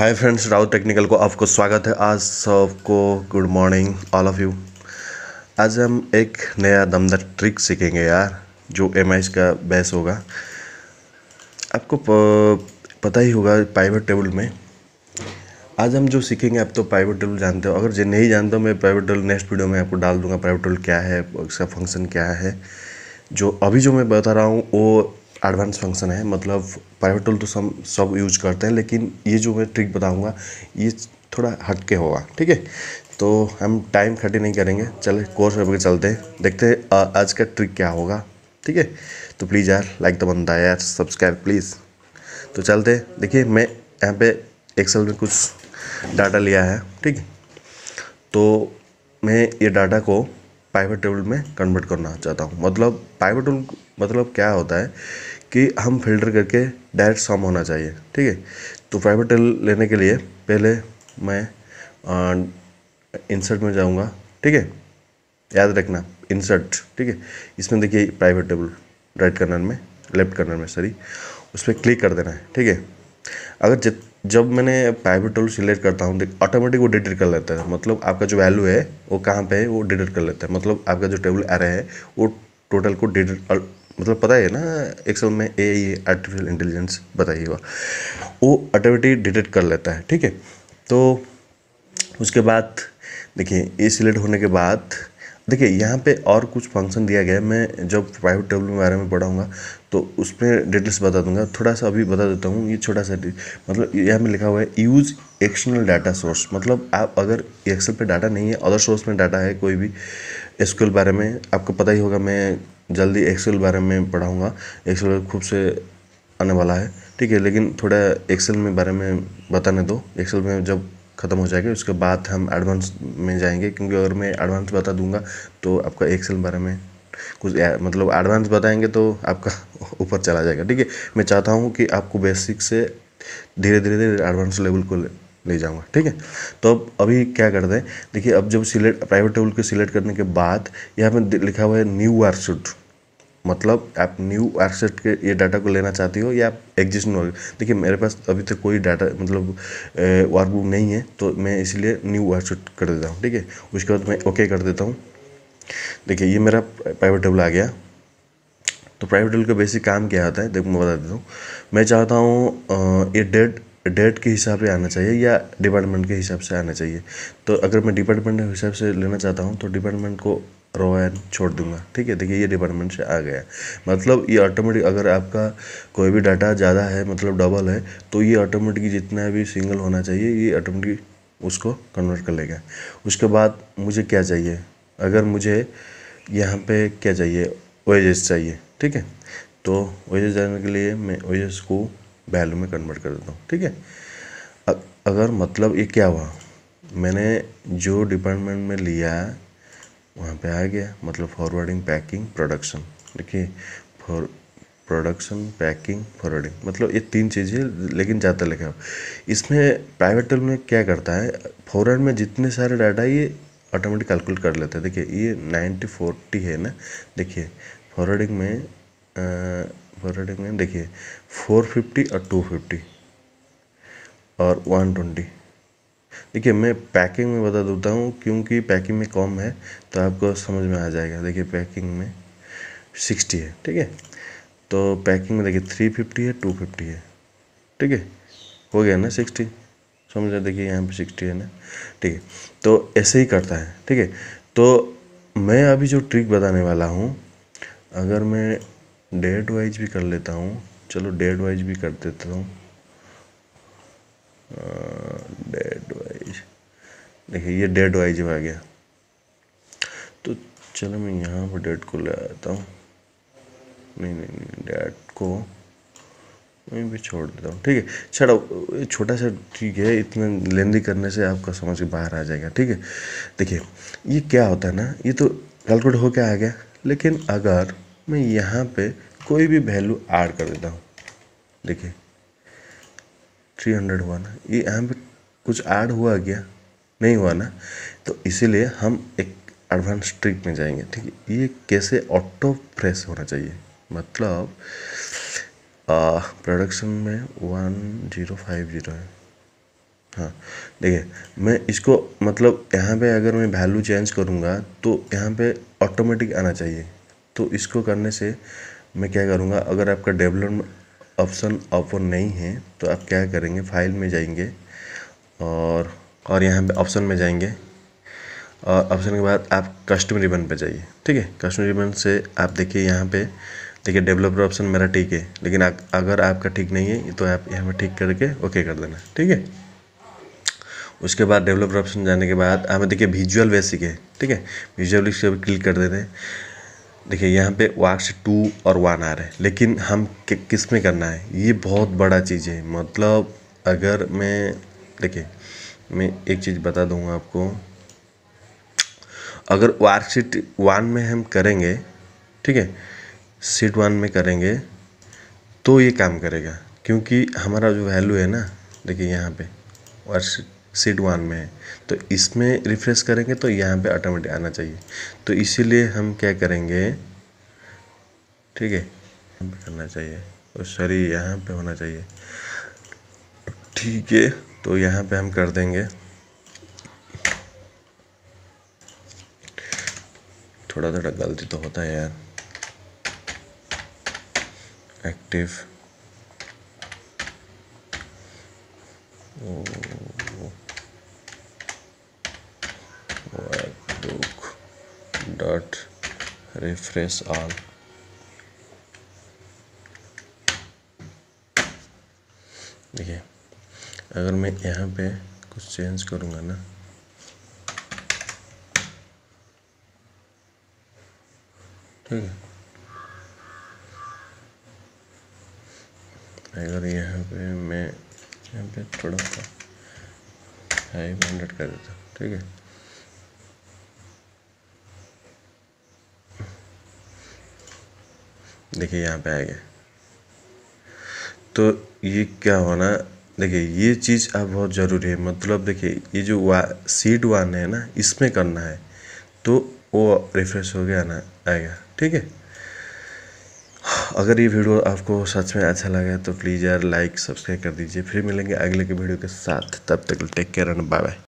Hi friends, Raut technical को आपको स्वागत है। आज सबको good morning all of you. आज हम एक नया दमदार ट्रिक सीखेंगे यार, जो एमआईज का बेस होगा। आपको पता ही होगा पाइवट टेबल में आज हम जो सीखेंगे। आप तो पाइवट टेबल जानते हो, अगर जो नहीं जानते हो मैं पाइवट टेबल नेक्स्ट वीडियो में आपको डाल दूंगा। पाइवट टेबल क्या है, उसका फंक्शन क्या है। जो अभी जो मैं बता रहा हूँ वो एडवांस फंक्शन है। मतलब पाइवट टेबल तो सब यूज करते हैं, लेकिन ये जो मैं ट्रिक बताऊंगा ये थोड़ा हटके होगा, ठीक है। तो हम टाइम खटी नहीं करेंगे, चले कोर्स पे चलते हैं, देखते हैं आज का ट्रिक क्या होगा, ठीक है। तो प्लीज़ यार लाइक तो बनता है यार, सब्सक्राइब प्लीज़। तो चलते, देखिए मैं यहाँ पे एक्सेल में कुछ डाटा लिया है, ठीक है। तो मैं ये डाटा को पाइवट टेबल में कन्वर्ट करना चाहता हूँ। मतलब पाइवट टेबल मतलब क्या होता है कि हम फिल्टर करके डायरेक्ट सम होना चाहिए, ठीक है। तो पाइवट टेबल लेने के लिए पहले मैं इंसर्ट में जाऊँगा, ठीक है। याद रखना इंसर्ट, ठीक है। इसमें देखिए प्राइवेट टेबल राइट कर्नर में, लेफ्ट कर्नर में सॉरी, उस पर क्लिक कर देना है, ठीक है। अगर जब मैंने प्राइवेट टेबल सिलेक्ट करता हूँ, देख ऑटोमेटिक वो डिटेक्ट कर लेता है। मतलब आपका जो वैल्यू है वो कहाँ पे है वो डिटेक्ट कर लेता है। मतलब आपका जो टेबल आ रहा है वो टोटल को डिटेक्ट, मतलब पता है ना एक्सेल में ये आर्टिफिशियल इंटेलिजेंस बताइएगा, वो ऑटोमेटिक डिटेक्ट कर लेता है, ठीक है। तो उसके बाद देखिए ये सिलेक्ट होने के बाद देखिए यहाँ पे और कुछ फंक्शन दिया गया है। मैं जब प्राइवेट टेबल के बारे में पढ़ाऊँगा तो उसमें डिटेल्स बता दूंगा। थोड़ा सा अभी बता देता हूँ। ये छोटा सा मतलब यहाँ में लिखा हुआ है यूज़ एक्सटर्नल डाटा सोर्स। मतलब आप अगर एक्सेल पे डाटा नहीं है, अदर सोर्स में डाटा है कोई भी, एसक्यूएल बारे में आपको पता ही होगा। मैं जल्दी एक्सेल बारे में पढ़ाऊँगा। एक्सेल खूब से आने वाला है, ठीक है। लेकिन थोड़ा एक्सेल में बारे में बताने दो। एक्सेल में जब ख़त्म हो जाएगा उसके बाद हम एडवांस में जाएंगे, क्योंकि अगर मैं एडवांस बता दूंगा तो आपका एक्सेल बारे में कुछ मतलब एडवांस बताएंगे तो आपका ऊपर चला जाएगा, ठीक है। मैं चाहता हूँ कि आपको बेसिक से धीरे धीरे एडवांस लेवल को ले जाऊँगा, ठीक है। तो अब अभी क्या करते हैं, देखिए अब जब सिलेक्ट प्राइवेट टेबल को सिलेक्ट करने के बाद यहाँ पे लिखा हुआ है न्यू वर्कशीट। मतलब आप न्यू वर्कशीट के ये डाटा को लेना चाहती हो या आप एग्जिस्टिंग वर्क। देखिए मेरे पास अभी तक कोई डाटा मतलब वर्कबुक नहीं है, तो मैं इसलिए न्यू वर्कशीट कर देता हूँ, ठीक है। उसके बाद मैं ओके कर देता हूँ। देखिए ये मेरा प्राइवेट टेबल आ गया। तो प्राइवेट टेबल का बेसिक काम क्या होता है, देखो मैं बता देता हूँ। मैं चाहता हूँ ये डेट के हिसाब से आना चाहिए या डिपार्टमेंट के हिसाब से आना चाहिए। तो अगर मैं डिपार्टमेंट के हिसाब से लेना चाहता हूँ तो डिपार्टमेंट को रो एन छोड़ दूंगा, ठीक है। देखिए ये डिपार्टमेंट से आ गया। मतलब ये ऑटोमेटिक, अगर आपका कोई भी डाटा ज़्यादा है मतलब डबल है, तो ये ऑटोमेटिक जितना भी सिंगल होना चाहिए ये ऑटोमेटिक उसको कन्वर्ट कर लेगा। उसके बाद मुझे क्या चाहिए, अगर मुझे यहाँ पे क्या चाहिए, ओएजेस चाहिए, ठीक है। तो ओएजेस जाने के लिए मैं ओएजेस को वैल्यू में कन्वर्ट कर देता हूँ, ठीक है। अगर मतलब ये क्या हुआ, मैंने जो डिपार्टमेंट में लिया वहाँ पे आ गया। मतलब फॉरवर्डिंग, पैकिंग, प्रोडक्शन। देखिए फॉर प्रोडक्शन, पैकिंग, फॉरवर्डिंग, मतलब ये तीन चीज़ें, लेकिन ज़्यादा लिखा है इसमें। प्राइवेट टेबल में क्या करता है, फॉरवर्ड में जितने सारे डाटा ये ऑटोमेटिक कैलकुलेट कर लेता है। देखिए ये 90-40 है ना। देखिए फॉरवर्डिंग में देखिए 450 और 250 और 120। देखिए मैं पैकिंग में बता देता हूँ, क्योंकि पैकिंग में कम है तो आपको समझ में आ जाएगा। देखिए पैकिंग में 60 है, ठीक है। तो पैकिंग में देखिए 350 है, 250 है, ठीक है। हो गया ना 60, समझ रहे। देखिए यहाँ पे 60 है ना, ठीक है। तो ऐसे ही करता है, ठीक है। तो मैं अभी जो ट्रिक बताने वाला हूँ, अगर मैं डेट वाइज भी कर लेता हूँ, चलो डेट वाइज भी कर देता हूँ। डेट वाइज देखिए ये डेट वाइज आ गया। तो चलो मैं यहाँ पर डेट को ले आता हूँ। नहीं डेट को मैं भी छोड़ देता हूँ, ठीक है। छोड़ो, छोटा सा ठीक है, इतना लेंदी करने से आपका समझ के बाहर आ जाएगा, ठीक है। देखिए ये क्या होता है ना, ये तो कैलकुलेट हो के आ गया। लेकिन अगर मैं यहाँ पे कोई भी वैल्यू ऐड कर देता हूँ, देखिए 300 हुआ ना, ये यहाँ पे कुछ ऐड हुआ क्या, नहीं हुआ ना। तो इसीलिए हम एक एडवांस ट्रिक में जाएंगे, ठीक है। ये कैसे ऑटो प्रेस होना चाहिए, मतलब प्रोडक्शन में 1050 है, हाँ देखिए, मैं इसको मतलब यहाँ पे अगर मैं वैल्यू चेंज करूँगा तो यहाँ पे ऑटोमेटिक आना चाहिए। तो इसको करने से मैं क्या करूँगा, अगर आपका डेवलपमेंट ऑप्शन ओपन नहीं है तो आप क्या करेंगे, फाइल में जाएंगे और यहाँ पे ऑप्शन में जाएंगे और ऑप्शन के बाद आप कस्टम रिबन पे जाइए। ठीक है, कस्टम रिबन से आप देखिए यहाँ पे देखिए डेवलपर ऑप्शन मेरा ठीक है, लेकिन अगर आपका ठीक नहीं है तो आप यहाँ पे ठीक करके ओके कर देना। ठीक है, उसके बाद डेवलपर ऑप्शन जाने के बाद हमें देखिए विजुअल बेसिक है। ठीक है, विजुअल बेसिक पे क्लिक कर देते हैं। देखिए यहाँ पे वर्कशीट 2 और 1 आ रहा है, लेकिन हम किस में करना है, ये बहुत बड़ा चीज़ है। मतलब अगर मैं देखिए मैं एक चीज़ बता दूंगा आपको, अगर वर्कशीट 1 में हम करेंगे, ठीक है, शीट 1 में करेंगे तो ये काम करेगा, क्योंकि हमारा जो वैल्यू है ना, देखिए यहाँ पे वर्कशीट शीट 1 में है, तो इसमें रिफ्रेश करेंगे तो यहाँ पे ऑटोमेटिक आना चाहिए। तो इसीलिए हम क्या करेंगे, ठीक है, करना चाहिए और सॉरी यहाँ पे होना चाहिए। ठीक है, तो यहाँ पे हम कर देंगे, थोड़ा थोड़ा गलती तो होता है यार। Active workbook dot refresh all. देखिए अगर मैं यहाँ पे कुछ चेंज करूँगा ना, ठीक है, अगर यहाँ पे मैं यहाँ पे थोड़ा सा 500 कर देता, ठीक है, देखिए यहाँ पे आ गया। तो ये क्या होना, देखिए ये चीज़ अब बहुत ज़रूरी है। मतलब देखिए ये जो शीट 1 है ना, इसमें करना है तो वो रिफ्रेश हो गया ना, आएगा। ठीक है, अगर ये वीडियो आपको सच में अच्छा लगा तो प्लीज़ यार लाइक सब्सक्राइब कर दीजिए। फिर मिलेंगे अगले के वीडियो के साथ, तब तक take care and bye bye.